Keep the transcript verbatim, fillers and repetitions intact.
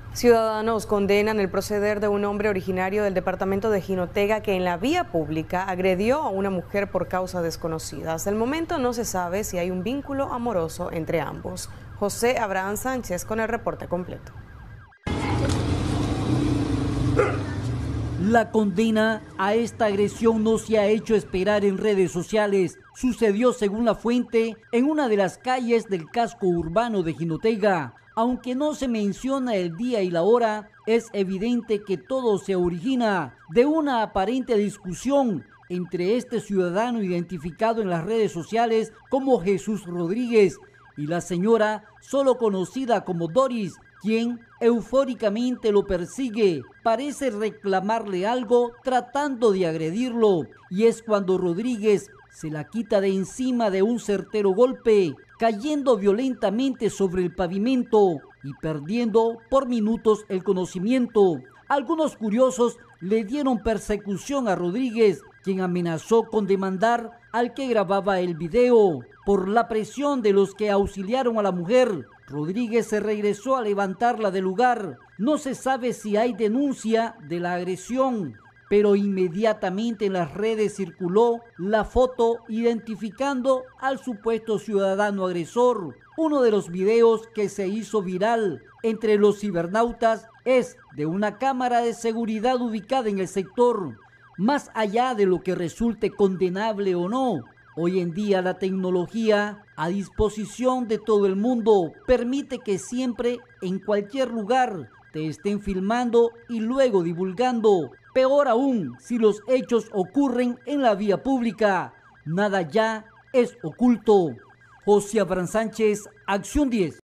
Ciudadanos condenan el proceder de un hombre originario del departamento de Jinotega que en la vía pública agredió a una mujer por causa desconocida. Hasta el momento no se sabe si hay un vínculo amoroso entre ambos. José Abraham Sánchez con el reporte completo. La condena a esta agresión no se ha hecho esperar en redes sociales. Sucedió, según la fuente, en una de las calles del casco urbano de Jinotega. Aunque no se menciona el día y la hora, es evidente que todo se origina de una aparente discusión entre este ciudadano identificado en las redes sociales como Jesús Rodríguez y la señora solo conocida como Doris, quien eufóricamente lo persigue. Parece reclamarle algo tratando de agredirlo, y es cuando Rodríguez se la quita de encima de un certero golpe, cayendo violentamente sobre el pavimento y perdiendo por minutos el conocimiento. Algunos curiosos le dieron persecución a Rodríguez, quien amenazó con demandar al que grababa el video. Por la presión de los que auxiliaron a la mujer, Rodríguez se regresó a levantarla del lugar. No se sabe si hay denuncia de la agresión, pero inmediatamente en las redes circuló la foto identificando al supuesto ciudadano agresor. Uno de los videos que se hizo viral entre los cibernautas es de una cámara de seguridad ubicada en el sector. Más allá de lo que resulte condenable o no, hoy en día la tecnología a disposición de todo el mundo permite que siempre, en cualquier lugar, te estén filmando y luego divulgando. Peor aún si los hechos ocurren en la vía pública. Nada ya es oculto. José Abraham Sánchez, Acción diez.